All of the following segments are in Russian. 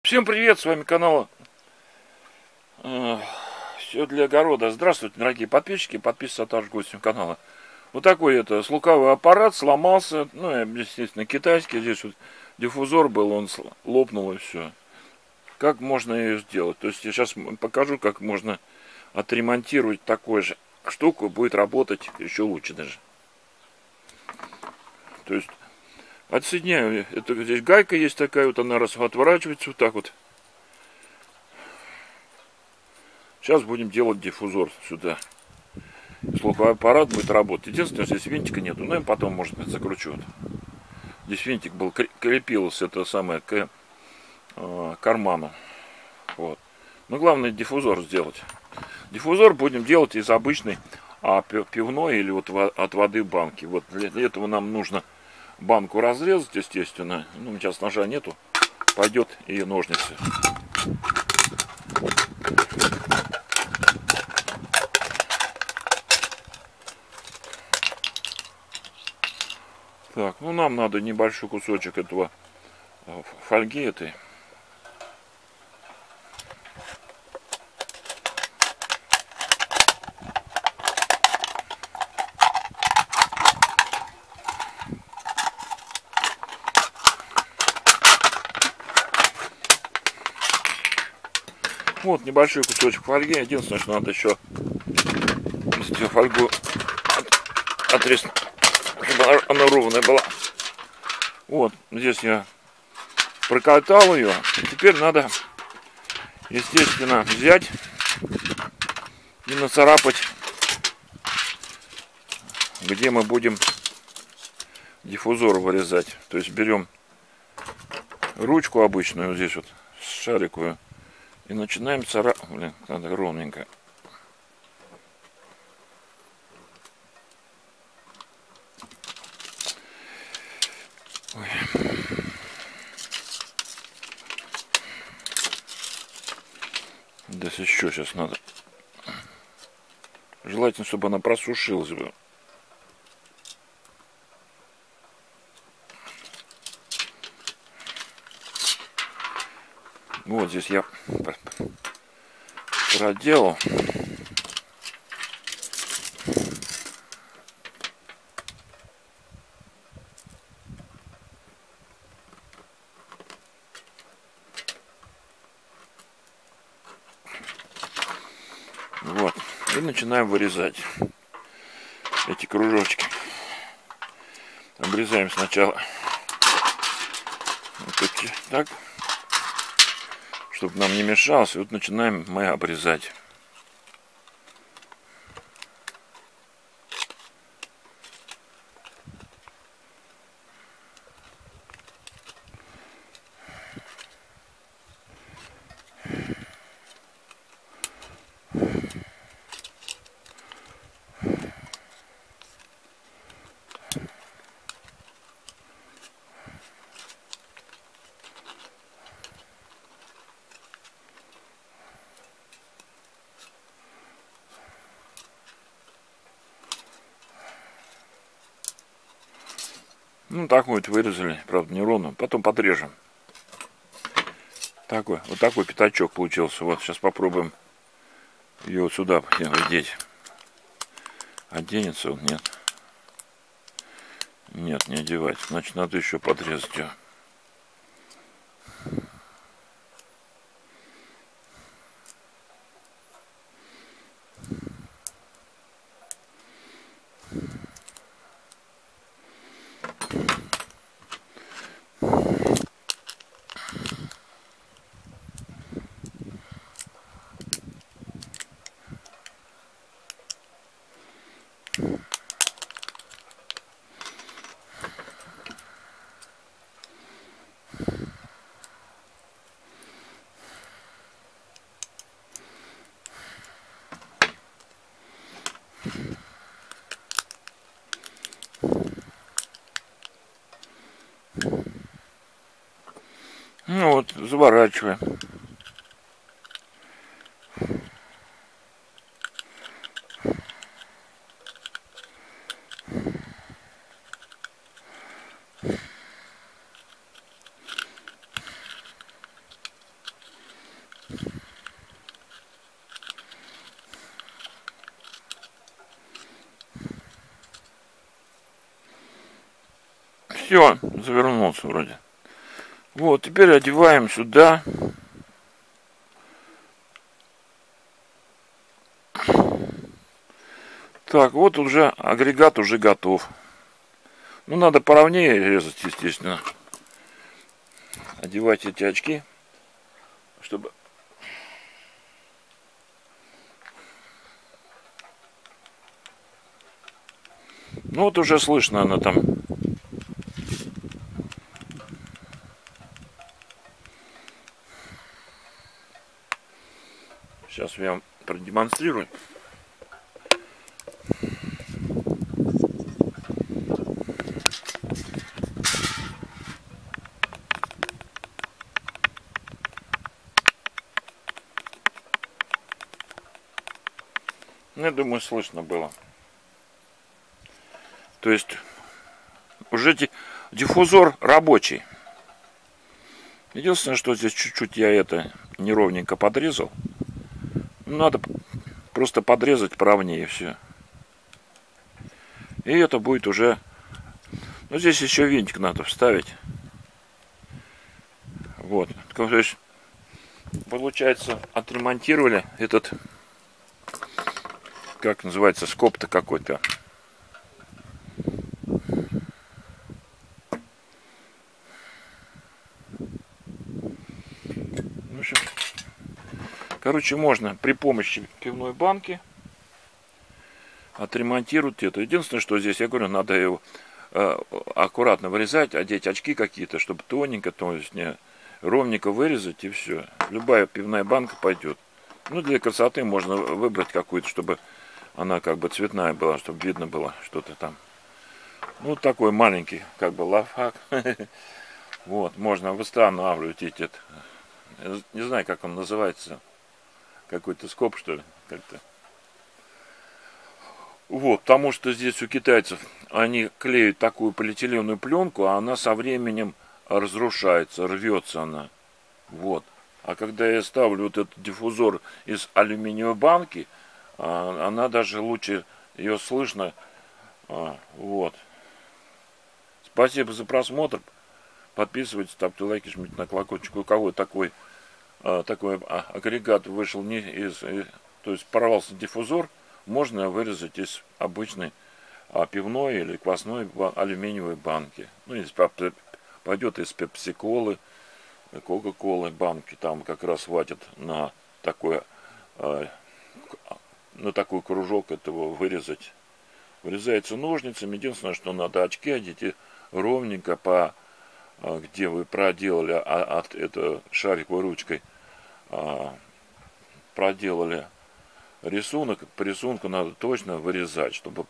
Всем привет, с вами канал Все для огорода. Здравствуйте, дорогие подписчики, подписывайтесь, а также гости канала. Вот такой слукавый аппарат сломался, естественно, китайский. Здесь вот диффузор был, он лопнул и все. Как можно ее сделать? То есть я сейчас покажу, как можно отремонтировать такую же штуку, будет работать еще лучше даже. То есть отсоединяю, это здесь гайка есть такая, вот она отворачивается вот так вот. Сейчас будем делать диффузор сюда. Слуховой аппарат будет работать. Единственное, здесь винтика нету. Но я потом, может быть, закручу. Здесь винтик был, крепился это самое к карману. Вот. Но главное диффузор сделать. Диффузор будем делать из обычной пивной или вот от воды банки. Вот для этого нам нужно банку разрезать, естественно. Ну, сейчас ножа нету. Пойдет и ножницы. Так, ну нам надо небольшой кусочек этого фольги этой. Вот небольшой кусочек фольги. Единственное, что надо еще фольгу отрезать, чтобы она ровная была. Вот здесь я прокатал ее. Теперь надо, естественно, взять и нацарапать, где мы будем диффузор вырезать. То есть берем ручку обычную, вот здесь вот шариковую, и начинаем царапать. Блин, надо ровненько. Ой. Здесь еще сейчас надо. Желательно, чтобы она просушилась бы. Вот здесь я проделал. Вот. И начинаем вырезать эти кружочки. Обрезаем сначала вот эти, так, чтобы нам не мешалось. Вот начинаем мы обрезать. Ну, такой вот вырезали, правда, не ровно. Потом подрежем. Вот такой пятачок получился. Вот, сейчас попробуем ее вот сюда одеть. Оденется он? Нет. Нет, не одевать. Значит, надо еще подрезать ее. Ну вот, заворачиваем. Все, завернулся вроде. Вот, теперь одеваем сюда. Так, вот уже агрегат уже готов. Ну, надо поровнее резать, естественно. Одевать эти очки, чтобы... Ну, вот уже слышно она там. Сейчас я вам продемонстрирую. Ну, я думаю, слышно было. То есть уже диффузор рабочий. Единственное, что здесь чуть-чуть я это неровненько подрезал. Надо просто подрезать поровнее все. И это будет уже... Ну, здесь еще винтик надо вставить. Вот. То есть, получается, отремонтировали этот... Как называется? Скоб-то какой-то. В общем, короче, можно при помощи пивной банки отремонтировать это. Единственное, что здесь, я говорю, надо его аккуратно вырезать, одеть очки какие-то, чтобы тоненько, то есть не ровненько вырезать, и все. Любая пивная банка пойдет. Ну, для красоты можно выбрать какую-то, чтобы она как бы цветная была, чтобы видно было что-то там. Ну, такой маленький, как бы, лайфхак. Вот, можно восстанавливать эти... Не знаю, как он называется. Какой-то скоб, что ли, как-то. Вот, потому что здесь у китайцев они клеют такую полиэтиленовую пленку, а она со временем разрушается, рвется она. Вот. А когда я ставлю вот этот диффузор из алюминиевой банки, она даже лучше, ее слышно. Вот. Спасибо за просмотр. Подписывайтесь, ставьте лайки, жмите на колокольчик. У кого такой агрегат вышел не из... То есть порвался диффузор, можно вырезать из обычной пивной или квасной алюминиевой банки. Ну, если пойдет из пепси-колы, кока-колы банки, там как раз хватит на такой кружок этого вырезать. Вырезается ножницами. Единственное, что надо очки одеть и ровненько где вы проделали это шариковой ручкой проделали рисунок, по рисунку надо точно вырезать, чтобы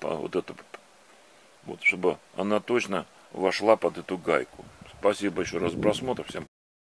чтобы она точно вошла под эту гайку. Спасибо еще раз за просмотр. Всем